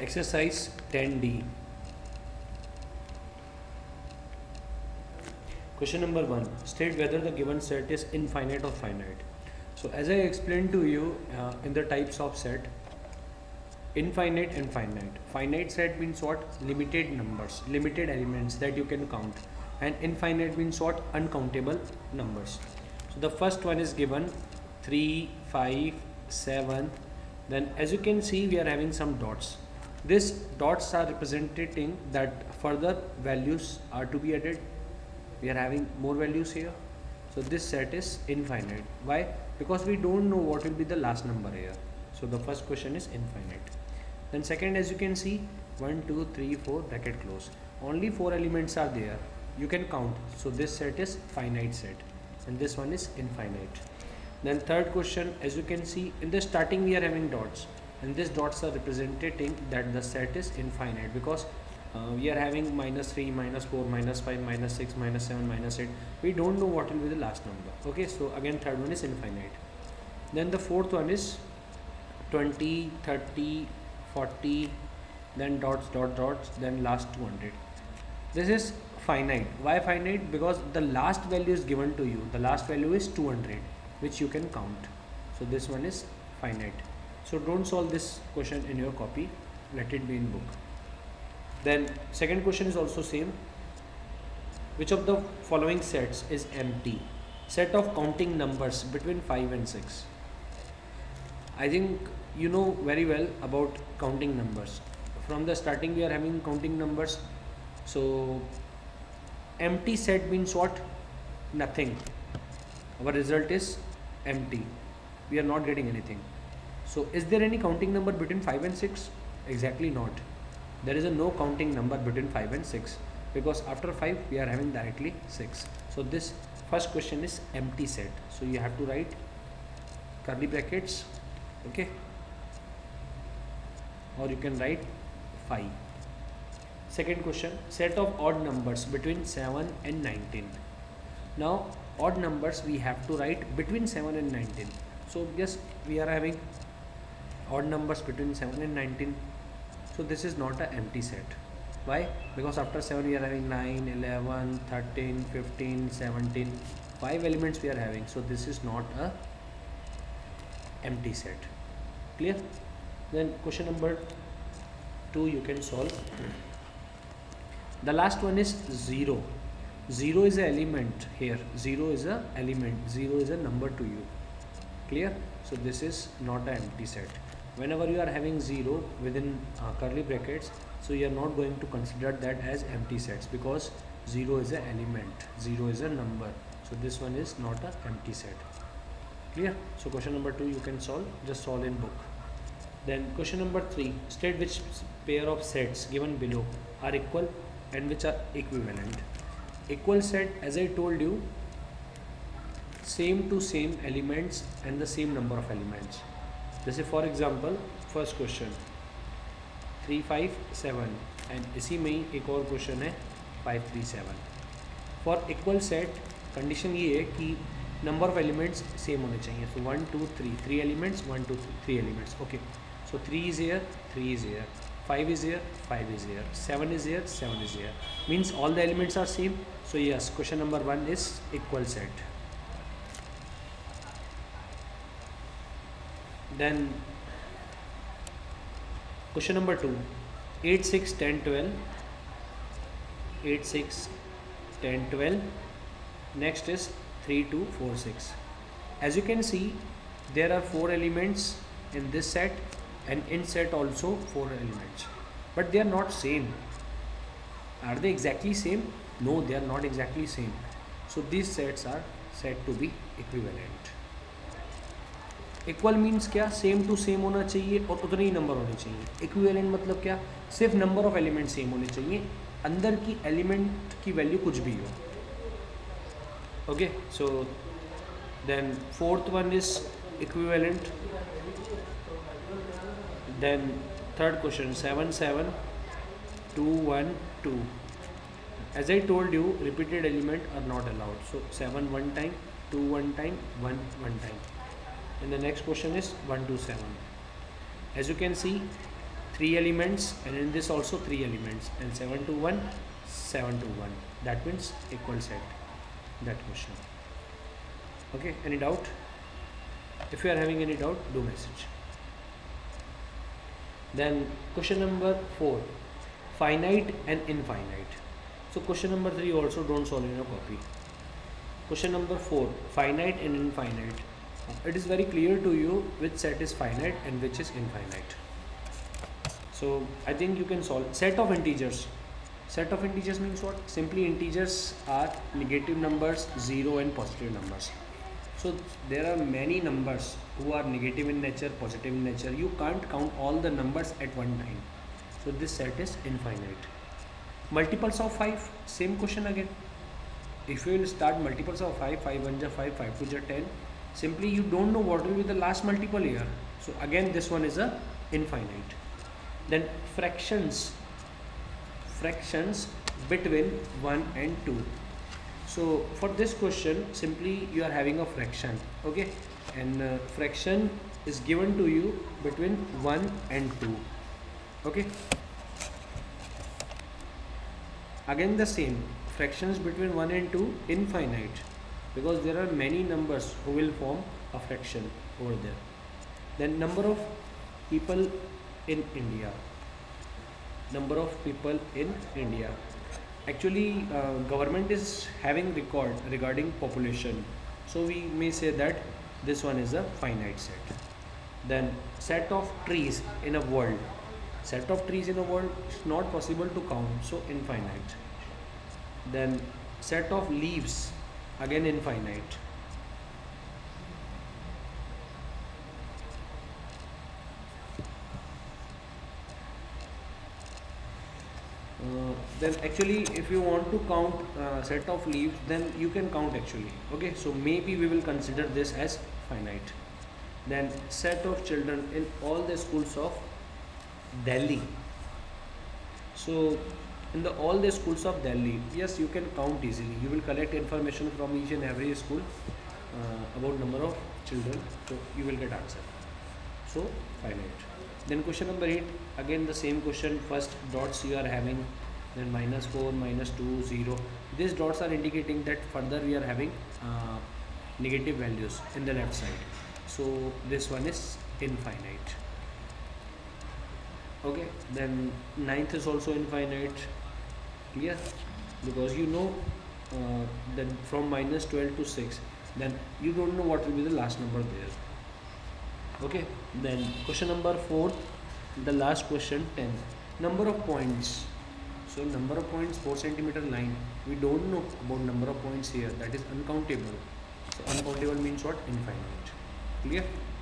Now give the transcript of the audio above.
Exercise 10D. Question number 1. State whether the given set is infinite or finite. So as I explained to you in the types of set, infinite and finite. Finite set means what? Limited numbers, limited elements that you can count. And infinite means what? Uncountable numbers. So the first one is given 3, 5, 7. Then as you can see, we are having some dots. These dots are representing that further values are to be added. We are having more values here. So this set is infinite. Why? Because we don't know what will be the last number here. So the first question is infinite. Then second, as you can see, 1, 2, 3, 4, bracket close. Only 4 elements are there. You can count. So this set is finite set. And this one is infinite. Then third question, as you can see, in the starting we are having dots. And these dots are representing that the set is infinite, because we are having -3, -4, -5, -6, -7, -8. We don't know what will be the last number. Okay, so again third one is infinite. Then the fourth one is 20, 30, 40, then dots, dots, then last 200. This is finite. Why finite? Because the last value is given to you. The last value is 200, which you can count. So this one is finite. So don't solve this question in your copy, let it be in book. Then second question is also same. Which of the following sets is empty? Set of counting numbers between 5 and 6. I think you know very well about counting numbers. From the starting we are having counting numbers. So empty set means what? Nothing. Our result is empty. We are not getting anything. So is there any counting number between 5 and 6? Exactly not. There is a no counting number between 5 and 6, because after 5 we are having directly 6. So this first question is empty set. So you have to write curly brackets, okay, or you can write 5. Second question, set of odd numbers between 7 and 19. Now odd numbers we have to write between 7 and 19. So yes, we are having odd numbers between 7 and 19. So this is not an empty set. Why? Because after 7 we are having 9, 11, 13, 15, 17. 5 elements we are having. So this is not a empty set. Clear? Then question number 2 you can solve. The last one is 0. 0 is an element here. 0 is an element. 0 is a number to you. Clear? So this is not an empty set. Whenever you are having 0 within curly brackets, so you are not going to consider that as empty sets, because 0 is an element, 0 is a number. So this one is not an empty set. Clear? So question number 2 you can solve, just solve in book. Then question number 3, state which pair of sets given below are equal and which are equivalent. Equal set, as I told you, same to same elements and the same number of elements. जैसे for example first question 3, 5, 7 and इसी में ही एक और question है 5, 3, 7. For equal set condition ये है कि number of elements same होने चाहिए. So 1, 2, 3, 3 elements, 1, 2, 3 elements. Okay, so 3 is here, 3 is here, 5 is here, 5 is here, 7 is here, 7 is here. Means all the elements are same. So yes, question number 1 is equal set. Then question number 2, 8, 6, 10, 12. 8, 6, 10, 12. Next is 3, 2, 4, 6. As you can see, there are 4 elements in this set, and in set also 4 elements, but they are not same. Are they exactly same? No, they are not exactly same. So these sets are said to be equivalent. Equal means क्या? Same to same होना चाहिए और उतने ही number होने चाहिए. Equivalent मतलब क्या? सिर्फ नंबर ऑफ एलिमेंट सेम होने चाहिए, अंदर की एलिमेंट की वैल्यू कुछ भी हो. Okay, so then fourth one is equivalent. Then third question 7, 7, 2, 1, 2. As I told you, repeated element are not allowed. So 7 one time, 2 one time, 1 one time. And the next question is 1, 2, 7. As you can see, 3 elements, and in this also 3 elements, and 7 to 1, 7 to 1. That means equal set, that question. Okay, any doubt? If you are having any doubt, do message. Then question number 4, finite and infinite. So question number 3 also don't solve in a copy. Question number 4, finite and infinite. It is very clear to you which set is finite and which is infinite. So I think you can solve set of integers. Set of integers means what? Simply integers are negative numbers, 0 and positive numbers. So there are many numbers who are negative in nature, positive in nature. You can't count all the numbers at one time. So this set is infinite. Multiples of 5, same question again. If you will start multiples of 5, 5 1 5, 5 2 10, simply you don't know what will be the last multiple here. So again this one is a infinite. Then fractions between 1 and 2. So for this question, simply you are having a fraction, okay, and fraction is given to you between 1 and 2, okay. Again the same, fractions between 1 and 2 infinite, because there are many numbers who will form a fraction over there. Then number of people in India. Number of people in India. Actually government is having record regarding population, so we may say that this one is a finite set. Then set of trees in a world. Set of trees in a world is not possible to count, so infinite. Then set of leaves, again infinite. Then actually if you want to count set of leaves, then you can count actually, okay, so maybe we will consider this as finite. Then set of children in all the schools of Delhi. So in all the schools of Delhi, yes, you can count easily. You will collect information from each and every school about number of children, so you will get answer. So finite. Then question number 8, again the same question. First dots you are having, then -4, -2, 0. These dots are indicating that further we are having negative values in the left side. So this one is infinite. Okay, then 9th is also infinite. Clear? Because you know that from -12 to 6, then you don't know what will be the last number there. Okay, then question number 4, the last question, 10. Number of points. So number of points, 4 centimeter line. We don't know about number of points here. That is uncountable. So uncountable means what? Infinite. Clear?